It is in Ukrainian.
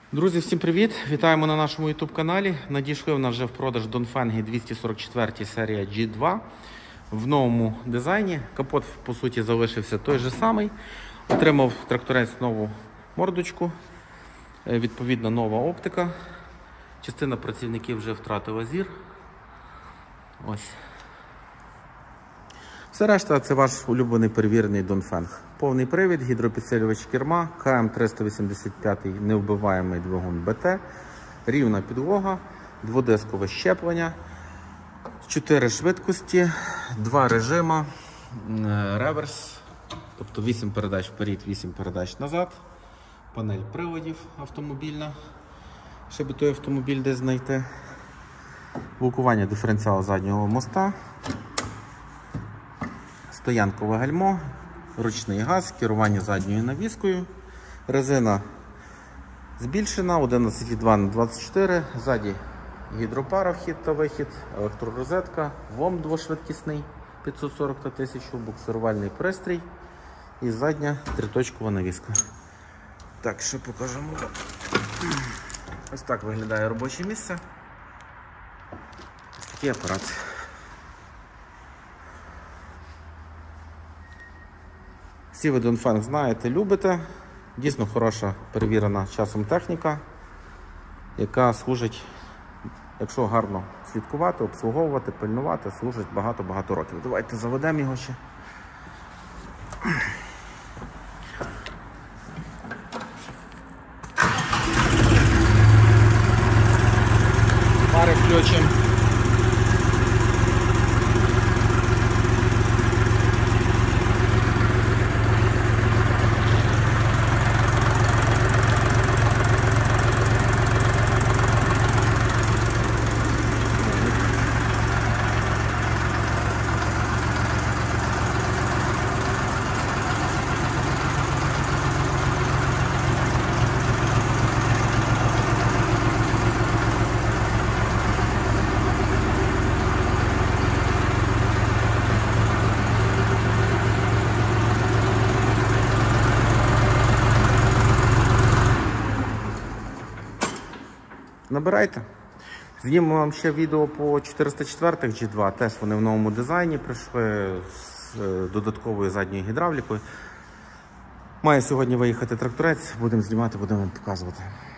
Друзі, всім привіт! Вітаємо на нашому YouTube каналі. Надійшли в нас вже в продаж Dongfeng 244 серія G2 в новому дизайні. Капот, по суті, залишився той же самий. Отримав тракторець нову мордочку, відповідно нова оптика. Частина працівників вже втратила зір. Ось. Все решта це ваш улюблений перевірений Dongfeng. Повний привід, гідропідсилювач керма, КМ385 невбиваємий двигун БТ, рівна підлога, дводискове щеплення, 4 швидкості, 2 режима, реверс, тобто 8 передач вперед, 8 передач назад, панель приладів автомобільна, щоб той автомобіль десь знайти, блокування диференціалу заднього моста, стоянкове гальмо, ручний газ, керування задньою навіскою, резина збільшена 11,2х24, ззаді гідропара, вхід та вихід, електророзетка, ВОМ двошвидкісний 540 та 1000, буксирувальний пристрій і задня триточкова навіска. Так, що покажемо. Ось так виглядає робоче місце. Ось такий апарат. Всі ви Dongfeng знаєте, любите. Дійсно хороша, перевірена часом техніка, яка служить, якщо гарно слідкувати, обслуговувати, пильнувати, служить багато-багато років. Давайте заведемо його ще. Пари включимо. Набирайте. Знімемо вам ще відео по 404 G2, теж вони в новому дизайні прийшли з додатковою задньою гідравлікою. Має сьогодні виїхати тракторець, будемо знімати, будемо вам показувати.